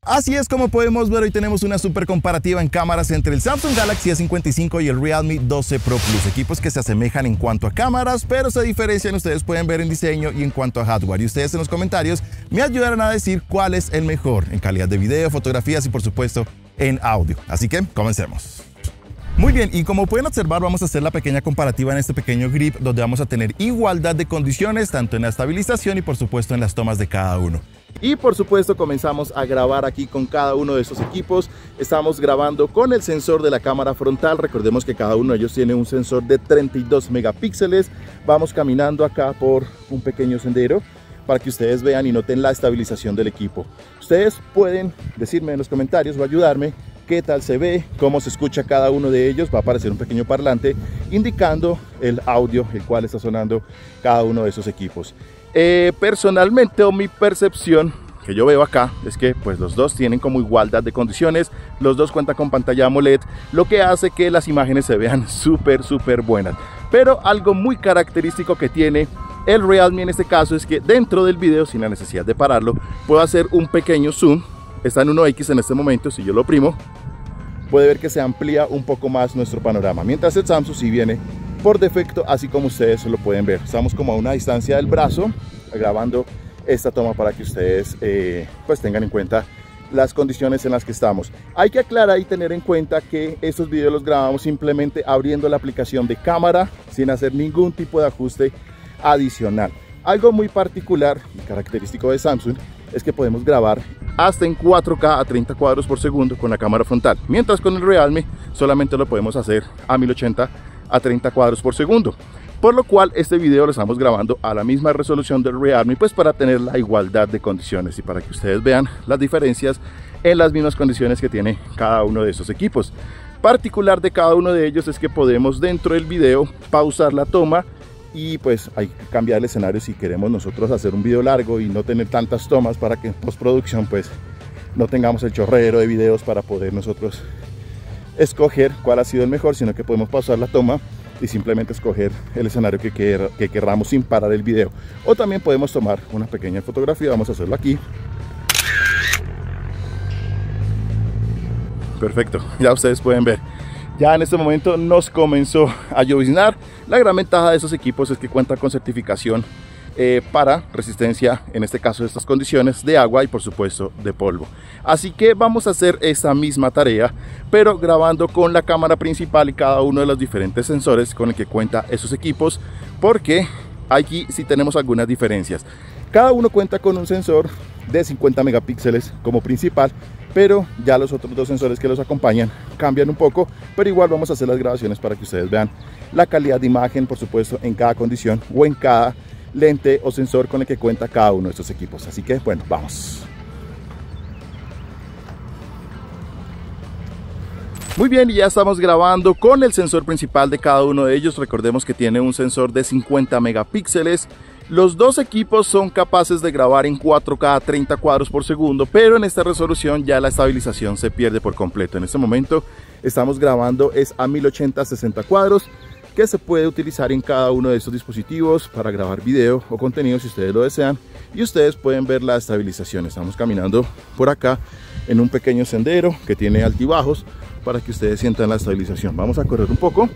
Así es como podemos ver, hoy tenemos una super comparativa en cámaras entre el Samsung Galaxy S55 y el Realme 12 Pro Plus, equipos que se asemejan en cuanto a cámaras, pero se diferencian, ustedes pueden ver en diseño y en cuanto a hardware, y ustedes en los comentarios me ayudarán a decir cuál es el mejor en calidad de video, fotografías y por supuesto en audio. Así que comencemos. Muy bien, y como pueden observar, vamos a hacer la pequeña comparativa en este pequeño grip, donde vamos a tener igualdad de condiciones, tanto en la estabilización y por supuesto en las tomas de cada uno. Y por supuesto comenzamos a grabar aquí con cada uno de estos equipos. Estamos grabando con el sensor de la cámara frontal. Recordemos que cada uno de ellos tiene un sensor de 32 megapíxeles. Vamos caminando acá por un pequeño sendero para que ustedes vean y noten la estabilización del equipo. Ustedes pueden decirme en los comentarios o ayudarme qué tal se ve, cómo se escucha cada uno de ellos. Va a aparecer un pequeño parlante indicando el audio el cual está sonando cada uno de esos equipos. Personalmente, o mi percepción que yo veo acá es que pues los dos tienen como igualdad de condiciones, los dos cuentan con pantalla AMOLED, lo que hace que las imágenes se vean súper buenas. Pero algo muy característico que tiene el Realme en este caso es que dentro del video, sin la necesidad de pararlo, puedo hacer un pequeño zoom. Está en 1x en este momento. Si yo lo oprimo, puede ver que se amplía un poco más nuestro panorama, mientras el Samsung sí viene por defecto, así como ustedes lo pueden ver. Estamos como a una distancia del brazo grabando esta toma para que ustedes pues tengan en cuenta las condiciones en las que estamos. Hay que aclarar y tener en cuenta que estos videos los grabamos simplemente abriendo la aplicación de cámara sin hacer ningún tipo de ajuste adicional. Algo muy particular y característico de Samsung es que podemos grabar hasta en 4K a 30 cuadros por segundo con la cámara frontal, mientras con el Realme solamente lo podemos hacer a 1080 a 30 cuadros por segundo, por lo cual este video lo estamos grabando a la misma resolución del Realme, pues para tener la igualdad de condiciones y para que ustedes vean las diferencias en las mismas condiciones que tiene cada uno de estos equipos. Particular de cada uno de ellos es que podemos dentro del video pausar la toma y pues hay que cambiar el escenario si queremos nosotros hacer un video largo y no tener tantas tomas, para que en postproducción pues no tengamos el chorrero de videos para poder nosotros escoger cuál ha sido el mejor, sino que podemos pausar la toma y simplemente escoger el escenario que querramos sin parar el video. O también podemos tomar una pequeña fotografía. Vamos a hacerlo aquí. Perfecto, ya ustedes pueden ver. Ya en este momento nos comenzó a lloviznar. La gran ventaja de esos equipos es que cuentan con certificación para resistencia, en este caso de estas condiciones, de agua y por supuesto de polvo. Así que vamos a hacer esa misma tarea, pero grabando con la cámara principal y cada uno de los diferentes sensores con el que cuenta esos equipos, porque aquí sí tenemos algunas diferencias. Cada uno cuenta con un sensor de 50 megapíxeles como principal, pero ya los otros dos sensores que los acompañan cambian un poco, pero igual vamos a hacer las grabaciones para que ustedes vean la calidad de imagen, por supuesto, en cada condición o en cada lente o sensor con el que cuenta cada uno de estos equipos. Así que bueno, vamos. Muy bien, y ya estamos grabando con el sensor principal de cada uno de ellos. Recordemos que tiene un sensor de 50 megapíxeles. Los dos equipos son capaces de grabar en 4K a 30 cuadros por segundo, pero en esta resolución ya la estabilización se pierde por completo. En este momento estamos grabando es a 1080 a 60 cuadros, que se puede utilizar en cada uno de estos dispositivos para grabar video o contenido si ustedes lo desean. Y ustedes pueden ver la estabilización. Estamos caminando por acá en un pequeño sendero que tiene altibajos para que ustedes sientan la estabilización. Vamos a correr un poco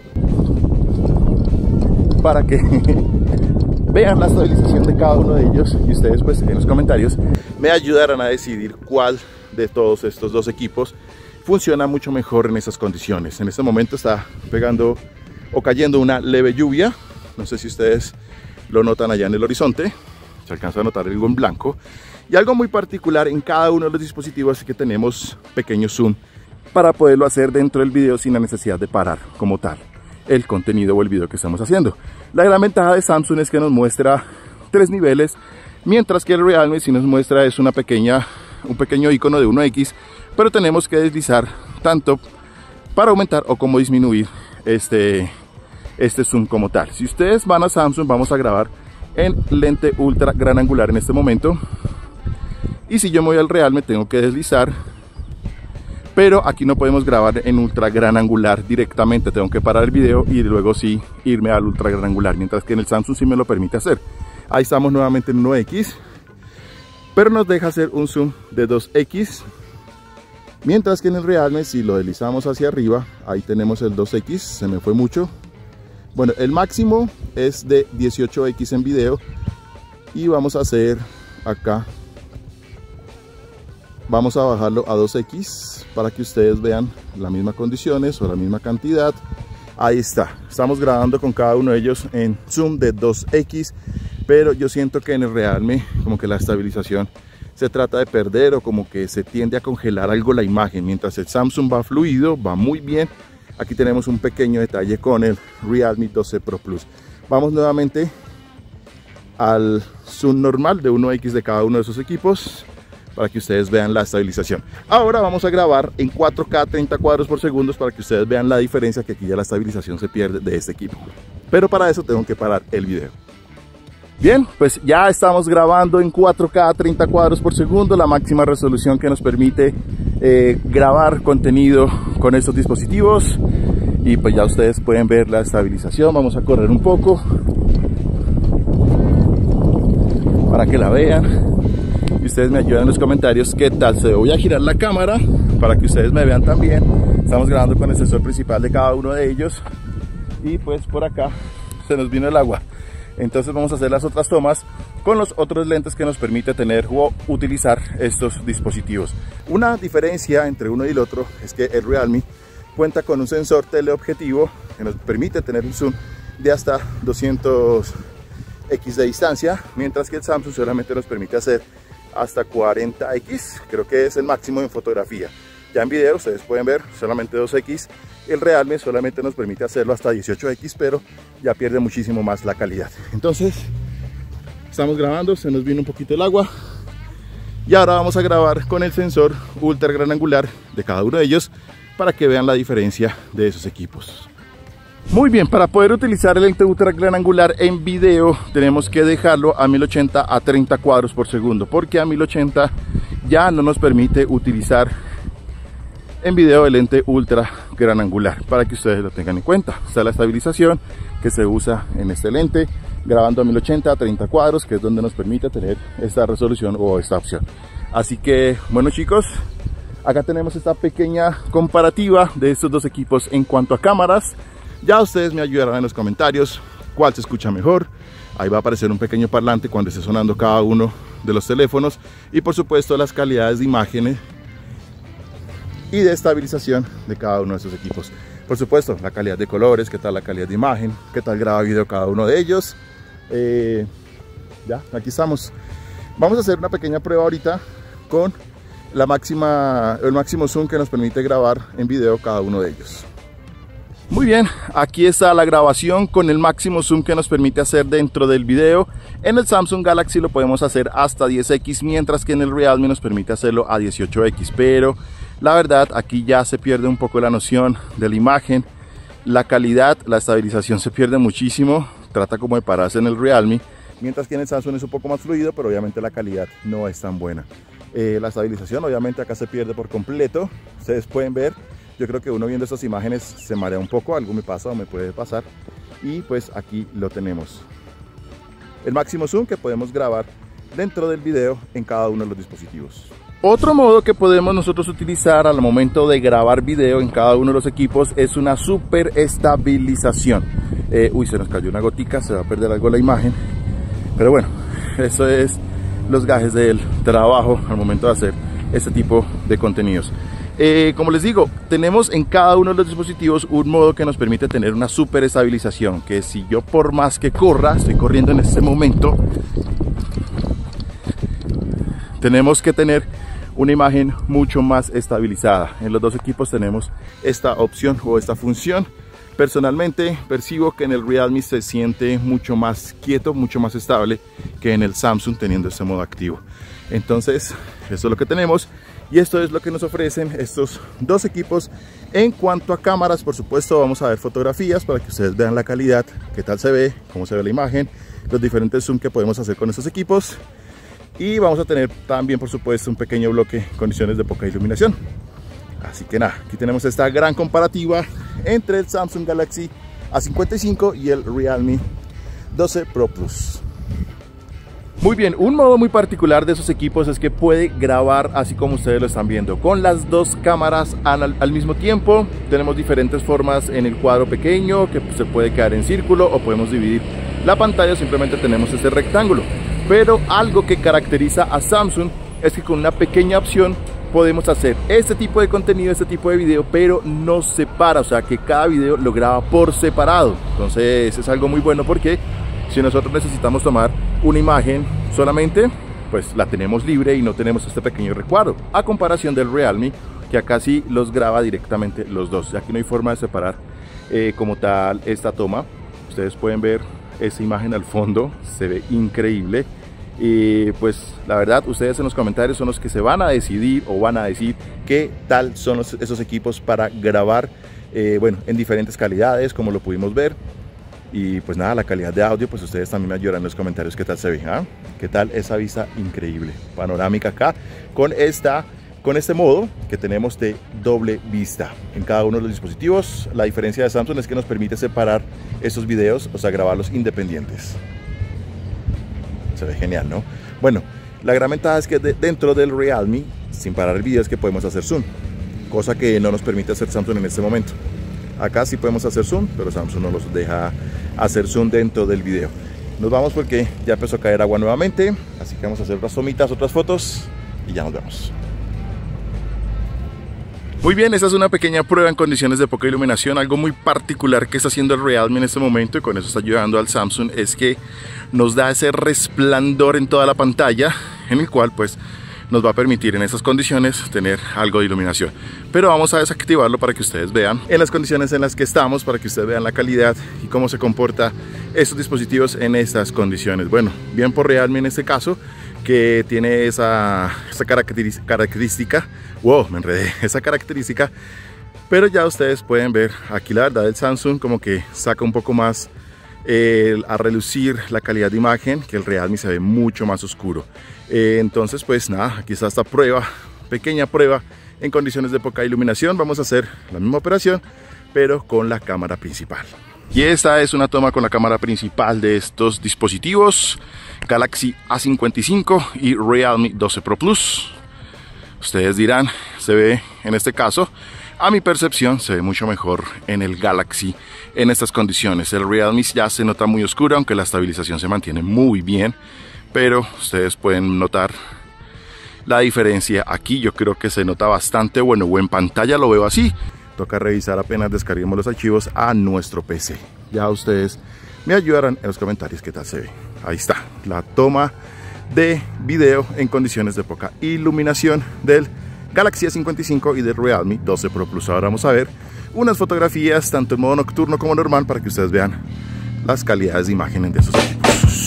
para que vean la estabilización de cada uno de ellos y ustedes pues en los comentarios me ayudarán a decidir cuál de todos estos dos equipos funciona mucho mejor en esas condiciones. En este momento está pegando o cayendo una leve lluvia, no sé si ustedes lo notan allá en el horizonte, se alcanza a notar algo en blanco. Y algo muy particular en cada uno de los dispositivos es que tenemos pequeño zoom para poderlo hacer dentro del video sin la necesidad de parar como tal el contenido o el video que estamos haciendo. La gran ventaja de Samsung es que nos muestra 3 niveles, mientras que el Realme sí nos muestra es un pequeño icono de 1x, pero tenemos que deslizar tanto para aumentar o como disminuir este zoom como tal. Si ustedes van a Samsung, vamos a grabar en lente ultra gran angular en este momento, y si yo me voy al Realme tengo que deslizar, pero aquí no podemos grabar en ultra gran angular directamente, tengo que parar el video y luego sí irme al ultra gran angular, mientras que en el Samsung sí me lo permite hacer. Ahí estamos nuevamente en 1x, pero nos deja hacer un zoom de 2x Mientras que en el Realme, si lo deslizamos hacia arriba, ahí tenemos el 2X, se me fue mucho. Bueno, el máximo es de 18X en video y vamos a hacer acá, vamos a bajarlo a 2X para que ustedes vean las mismas condiciones o la misma cantidad. Ahí está, estamos grabando con cada uno de ellos en zoom de 2X, pero yo siento que en el Realme como que la estabilización se trata de perder o como que se tiende a congelar algo la imagen, mientras el Samsung va fluido, va muy bien. Aquí tenemos un pequeño detalle con el Realme 12 Pro Plus. Vamos nuevamente al zoom normal de 1X de cada uno de esos equipos para que ustedes vean la estabilización. Ahora vamos a grabar en 4K 30 cuadros por segundo para que ustedes vean la diferencia, que aquí ya la estabilización se pierde de este equipo. Pero para eso tengo que parar el video. Bien, pues ya estamos grabando en 4K 30 cuadros por segundo, la máxima resolución que nos permite grabar contenido con estos dispositivos. Y pues ya ustedes pueden ver la estabilización. Vamos a correr un poco para que la vean y ustedes me ayudan en los comentarios qué tal se ve. Voy a girar la cámara para que ustedes me vean también. Estamos grabando con el sensor principal de cada uno de ellos y pues por acá se nos vino el agua. Entonces vamos a hacer las otras tomas con los otros lentes que nos permite tener o utilizar estos dispositivos. Una diferencia entre uno y el otro es que el Realme cuenta con un sensor teleobjetivo que nos permite tener un zoom de hasta 200x de distancia, mientras que el Samsung solamente nos permite hacer hasta 40x, creo que es el máximo en fotografía. Ya en video ustedes pueden ver solamente 2x, el Realme solamente nos permite hacerlo hasta 18x, pero ya pierde muchísimo más la calidad. Entonces estamos grabando, se nos vino un poquito el agua y ahora vamos a grabar con el sensor ultra gran angular de cada uno de ellos para que vean la diferencia de esos equipos. Muy bien, para poder utilizar el lente ultra gran angular en video tenemos que dejarlo a 1080 a 30 cuadros por segundo, porque a 1080 ya no nos permite utilizar en video el lente ultra gran angular, para que ustedes lo tengan en cuenta. Está la estabilización que se usa en este lente, grabando a 1080 a 30 cuadros, que es donde nos permite tener esta resolución o esta opción. Así que bueno chicos, acá tenemos esta pequeña comparativa de estos dos equipos en cuanto a cámaras. Ya ustedes me ayudarán en los comentarios cuál se escucha mejor. Ahí va a aparecer un pequeño parlante cuando esté sonando cada uno de los teléfonos, y por supuesto las calidades de imágenes y de estabilización de cada uno de esos equipos. Por supuesto la calidad de colores, qué tal la calidad de imagen, qué tal graba video cada uno de ellos. Ya, aquí estamos. Vamos a hacer una pequeña prueba ahorita con el máximo zoom que nos permite grabar en video cada uno de ellos. Muy bien, aquí está la grabación con el máximo zoom que nos permite hacer dentro del video. En el Samsung Galaxy lo podemos hacer hasta 10x, mientras que en el Realme nos permite hacerlo a 18x, pero la verdad aquí ya se pierde un poco la noción de la imagen, la calidad, la estabilización se pierde muchísimo, trata como de pararse en el Realme, mientras que en el Samsung es un poco más fluido, pero obviamente la calidad no es tan buena. La estabilización obviamente acá se pierde por completo, ustedes pueden ver. Yo creo que uno viendo estas imágenes se marea un poco, algo me pasa o me puede pasar. Y pues aquí lo tenemos. El máximo zoom que podemos grabar dentro del video en cada uno de los dispositivos. Otro modo que podemos nosotros utilizar al momento de grabar video en cada uno de los equipos es una super estabilización. Uy, se nos cayó una gotica, se va a perder algo la imagen. Pero bueno, eso es los gajes del trabajo al momento de hacer este tipo de contenidos. Como les digo, tenemos en cada uno de los dispositivos un modo que nos permite tener una super estabilización, que si yo por más que corra, estoy corriendo en este momento, tenemos que tener una imagen mucho más estabilizada. En los dos equipos tenemos esta opción o esta función. Personalmente percibo que en el Realme se siente mucho más quieto, mucho más estable que en el Samsung teniendo este modo activo. Entonces, esto es lo que tenemos. Y esto es lo que nos ofrecen estos dos equipos. En cuanto a cámaras, por supuesto, vamos a ver fotografías para que ustedes vean la calidad, qué tal se ve, cómo se ve la imagen, los diferentes zoom que podemos hacer con estos equipos. Y vamos a tener también, por supuesto, un pequeño bloque, condiciones de poca iluminación. Así que nada, aquí tenemos esta gran comparativa entre el Samsung Galaxy A55 y el Realme 12 Pro Plus. Muy bien, un modo muy particular de esos equipos es que puede grabar así como ustedes lo están viendo, con las dos cámaras al mismo tiempo. Tenemos diferentes formas en el cuadro pequeño, que se puede quedar en círculo o podemos dividir la pantalla, simplemente tenemos este rectángulo. Pero algo que caracteriza a Samsung es que con una pequeña opción podemos hacer este tipo de contenido, este tipo de video, pero no separa, o sea que cada video lo graba por separado. Entonces es algo muy bueno porque si nosotros necesitamos tomar una imagen solamente, pues la tenemos libre y no tenemos este pequeño recuadro, a comparación del Realme, que acá sí los graba directamente los dos. Aquí no hay forma de separar como tal esta toma. Ustedes pueden ver esa imagen al fondo, se ve increíble. Y pues la verdad, ustedes en los comentarios son los que se van a decidir o van a decir qué tal son esos equipos para grabar, bueno, en diferentes calidades, como lo pudimos ver. Y pues nada, la calidad de audio, pues ustedes también me ayudan en los comentarios qué tal se ve, ¿eh? Qué tal esa vista increíble, panorámica acá, con este modo que tenemos de doble vista en cada uno de los dispositivos. La diferencia de Samsung es que nos permite separar esos videos, o sea, grabarlos independientes. Se ve genial, ¿no? Bueno, la gran ventaja es que dentro del Realme, sin parar el video, es que podemos hacer zoom, cosa que no nos permite hacer Samsung en este momento. Acá sí podemos hacer zoom, pero Samsung no nos deja hacer zoom dentro del video. Nos vamos porque ya empezó a caer agua nuevamente, así que vamos a hacer otras tomitas, otras fotos y ya nos vemos. Muy bien, esta es una pequeña prueba en condiciones de poca iluminación. Algo muy particular que está haciendo el Realme en este momento, y con eso está ayudando al Samsung, es que nos da ese resplandor en toda la pantalla, en el cual pues nos va a permitir en esas condiciones tener algo de iluminación. Pero vamos a desactivarlo para que ustedes vean en las condiciones en las que estamos, para que ustedes vean la calidad y cómo se comporta estos dispositivos en estas condiciones. Bueno, bien por Realme en este caso, que tiene esa característica, wow, me enredé, esa característica. Pero ya ustedes pueden ver aquí la verdad, el Samsung como que saca un poco más a relucir la calidad de imagen, que el Realme se ve mucho más oscuro. Entonces pues nada, aquí está esta prueba, pequeña prueba en condiciones de poca iluminación. Vamos a hacer la misma operación pero con la cámara principal. Y esta es una toma con la cámara principal de estos dispositivos, Galaxy A55 y Realme 12 Pro Plus. Ustedes dirán, se ve en este caso, a mi percepción, se ve mucho mejor en el Galaxy en estas condiciones. El Realme ya se nota muy oscuro, aunque la estabilización se mantiene muy bien, pero ustedes pueden notar la diferencia aquí. Yo creo que se nota bastante bueno, o en pantalla lo veo así. Toca revisar apenas descarguemos los archivos a nuestro PC. Ya ustedes me ayudarán en los comentarios qué tal se ve. Ahí está, la toma de video en condiciones de poca iluminación del Galaxy A55 y del Realme 12 Pro Plus. Ahora vamos a ver unas fotografías tanto en modo nocturno como normal para que ustedes vean las calidades de imagen de esos equipos.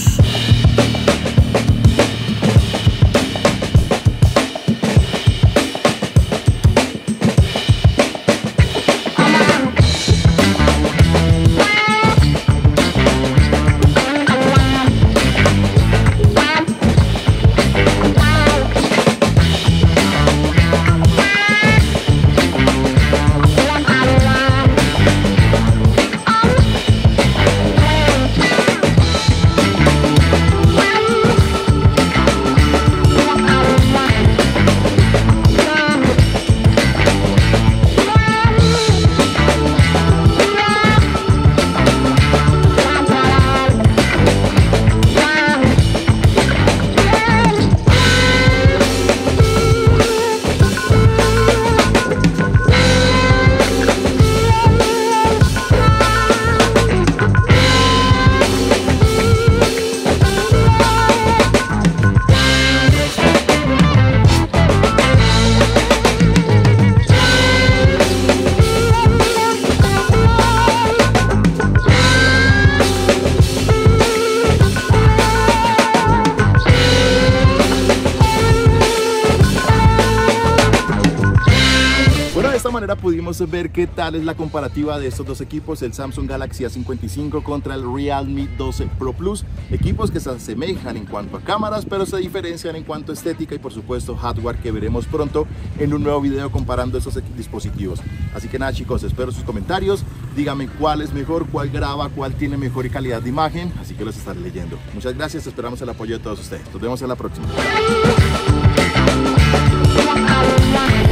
Pudimos ver qué tal es la comparativa de estos dos equipos, el Samsung Galaxy A55 contra el Realme 12 Pro Plus, equipos que se asemejan en cuanto a cámaras, pero se diferencian en cuanto a estética y por supuesto hardware, que veremos pronto en un nuevo video comparando estos dispositivos. Así que nada chicos, espero sus comentarios, dígame cuál es mejor, cuál graba, cuál tiene mejor calidad de imagen, así que los estaré leyendo. Muchas gracias, esperamos el apoyo de todos ustedes. Nos vemos en la próxima.